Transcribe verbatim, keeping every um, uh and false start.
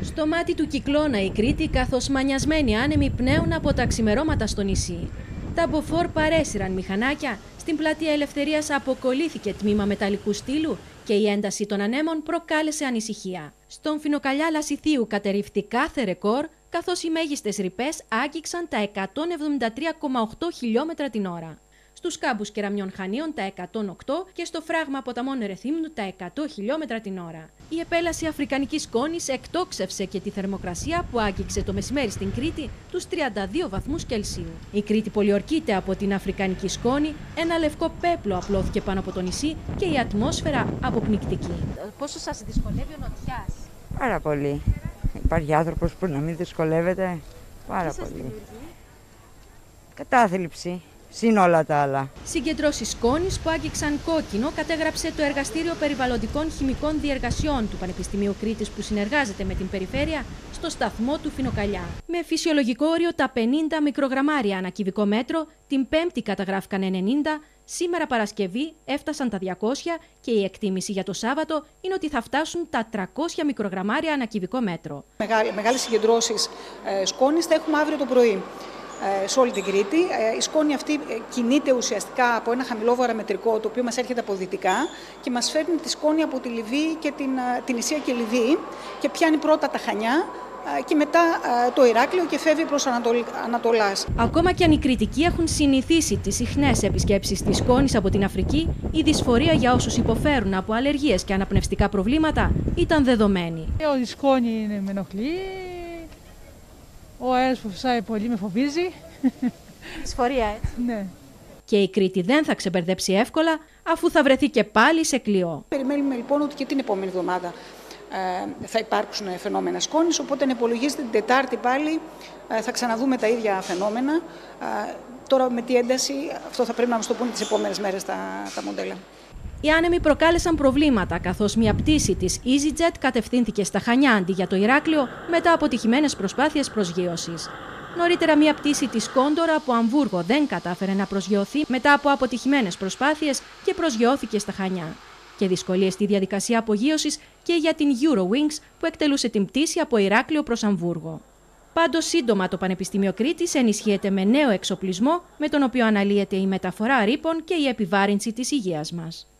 Στο μάτι του κυκλώνα η Κρήτη, καθώς μανιασμένοι άνεμοι πνέουν από τα ξημερώματα στο νησί. Τα μποφόρ παρέσυραν μηχανάκια, στην πλατεία Ελευθερίας αποκολλήθηκε τμήμα μεταλλικού στήλου και η ένταση των ανέμων προκάλεσε ανησυχία. Στον Φινοκαλιά Λασιθίου κατερρίφθη κάθε ρεκόρ, καθώς οι μέγιστες ρηπές άγγιξαν τα εκατόν εβδομήντα τρία κόμμα οκτώ χιλιόμετρα την ώρα. Στους κάμπους Κεραμιών Χανίων τα εκατόν οκτώ και στο φράγμα ποταμών Ερεθύμνου τα εκατό χιλιόμετρα την ώρα. Η επέλαση αφρικανικής σκόνης εκτόξευσε και τη θερμοκρασία που άγγιξε το μεσημέρι στην Κρήτη τους τριάντα δύο βαθμούς Κελσίου. Η Κρήτη πολιορκείται από την αφρικανική σκόνη, ένα λευκό πέπλο απλώθηκε πάνω από το νησί και η ατμόσφαιρα αποπνικτική. Πόσο σας δυσκολεύει ο νοτιάς? Πάρα πολύ. Υπάρχει άνθρωπος που να μην δυσκολεύεται. Πάρα Τι σας πολύ. δημιουργεί? Κατάθλιψη. Συν όλα τα άλλα. Συγκεντρώσεις σκόνης που άγγιξαν κόκκινο κατέγραψε το Εργαστήριο Περιβαλλοντικών Χημικών Διεργασιών του Πανεπιστημίου Κρήτης, που συνεργάζεται με την περιφέρεια στο σταθμό του Φινοκαλιά. Με φυσιολογικό όριο τα πενήντα μικρογραμμάρια ανά κυβικό μέτρο, την Πέμπτη καταγράφηκαν ενενήντα, σήμερα Παρασκευή έφτασαν τα διακόσια και η εκτίμηση για το Σάββατο είναι ότι θα φτάσουν τα τριακόσια μικρογραμμάρια ανά κυβικό μέτρο. Μεγάλες συγκεντρώσεις σκόνης θα έχουμε αύριο το πρωί σε όλη την Κρήτη. Η σκόνη αυτή κινείται ουσιαστικά από ένα χαμηλό βαρομετρικό, το οποίο μας έρχεται από δυτικά και μας φέρνει τη σκόνη από τη Λιβύη και την, την Ισία και Λιβύη και πιάνει πρώτα τα Χανιά και μετά το Ηράκλειο και φεύγει προς Ανατολάς. Ακόμα και αν οι Κρητικοί έχουν συνηθίσει τις συχνές επισκέψεις της σκόνης από την Αφρική, η δυσφορία για όσους υποφέρουν από αλλεργίες και αναπνευστικά προβλήματα ήταν δεδομένη. Η σκόνη με ενοχλεί. Ο αέρας που φυσάει πολύ με φοβίζει. Δυσφορία, έτσι. Ναι. Και η Κρήτη δεν θα ξεμπερδέψει εύκολα, αφού θα βρεθεί και πάλι σε κλειό. Περιμένουμε λοιπόν ότι και την επόμενη εβδομάδα ε, θα υπάρξουν φαινόμενα σκόνης, οπότε υπολογίζεται την Τετάρτη πάλι ε, θα ξαναδούμε τα ίδια φαινόμενα. Ε, τώρα με τι ένταση, αυτό θα πρέπει να μας το πούνε τις επόμενες μέρες τα, τα μοντέλα. Οι άνεμοι προκάλεσαν προβλήματα, καθώς μια πτήση της EasyJet κατευθύνθηκε στα Χανιά αντί για το Ηράκλειο μετά από αποτυχημένες προσπάθειες προσγείωσης. Νωρίτερα, μια πτήση της Κόντορ από Αμβούργο δεν κατάφερε να προσγειωθεί μετά από αποτυχημένες προσπάθειες και προσγειώθηκε στα Χανιά. Και δυσκολίες στη διαδικασία απογείωσης και για την Eurowings που εκτελούσε την πτήση από Ηράκλειο προς Αμβούργο. Πάντως, σύντομα το Πανεπιστήμιο Κρήτης ενισχύεται με νέο εξοπλισμό, με τον οποίο αναλύεται η μεταφορά ρήπων και η επιβάρυνση της υγείας μας.